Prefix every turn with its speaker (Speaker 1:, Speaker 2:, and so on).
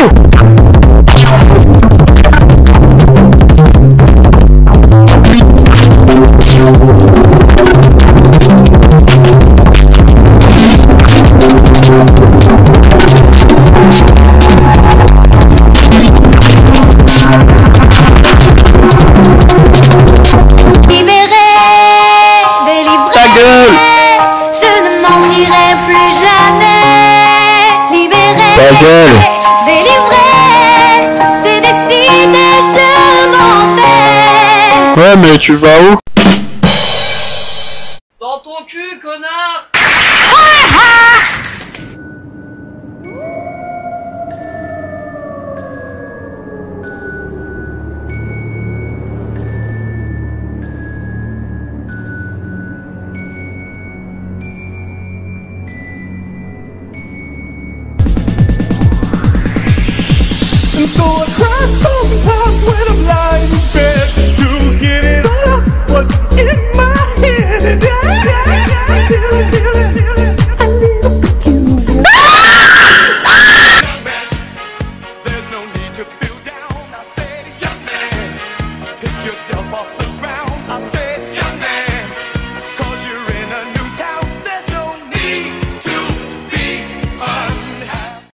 Speaker 1: Délivré, c'est décidé, je m'en vais.
Speaker 2: Ouais, mais tu vas où?
Speaker 3: Dans ton cul, connard!
Speaker 4: And so I cry sometimes when I'm lying in bed.